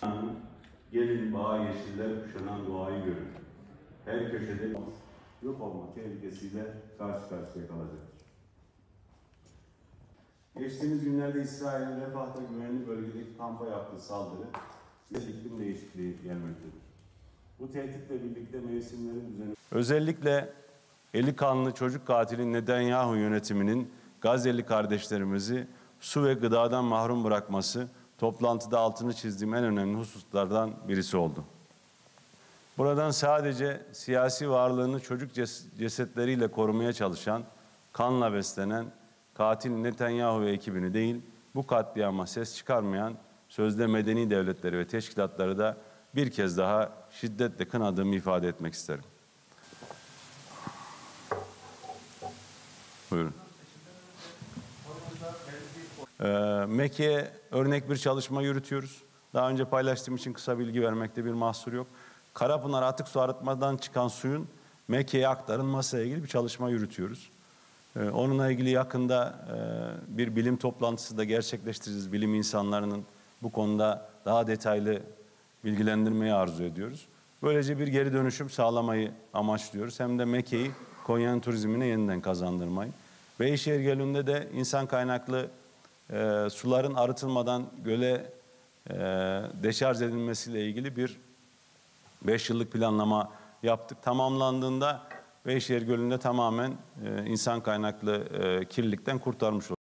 Gelin bağa yeşiller kuşanan doğayı görün. Her köşede yok olma tehlikesiyle karşı karşıya kalacaktır. Geçtiğimiz günlerde İsrail'in Refah'ta güvenli bölgedeki kampa yaptığı saldırı iklim değişikliği gelmektedir. Bu tehditle birlikte mevsimlerin düzeni... Özellikle eli kanlı çocuk katili Netanyahu yönetiminin Gazze'li kardeşlerimizi su ve gıdadan mahrum bırakması toplantıda altını çizdiğim en önemli hususlardan birisi oldu. Buradan sadece siyasi varlığını çocuk cesetleriyle korumaya çalışan, kanla beslenen katil Netanyahu ve ekibini değil, bu katliama ses çıkarmayan sözde medeni devletleri ve teşkilatları da bir kez daha şiddetle kınadığımı ifade etmek isterim. Buyurun. Mekke'ye örnek bir çalışma yürütüyoruz. Daha önce paylaştığım için kısa bilgi vermekte bir mahsur yok. Karapınar atık su arıtmadan çıkan suyun Mekke'ye aktarılmasıyla ilgili bir çalışma yürütüyoruz. Onunla ilgili yakında bir bilim toplantısı da gerçekleştireceğiz. Bilim insanlarının bu konuda daha detaylı bilgilendirmeyi arzu ediyoruz. Böylece bir geri dönüşüm sağlamayı amaçlıyoruz. Hem de Mekke'yi Konya'nın turizmine yeniden kazandırmayı. Beyşehir Gölü'nde de insan kaynaklı suların arıtılmadan göle deşarj edilmesiyle ilgili bir 5 yıllık planlama yaptık. Tamamlandığında Beyşehir Gölü'nde tamamen insan kaynaklı kirlilikten kurtarmış olacağız.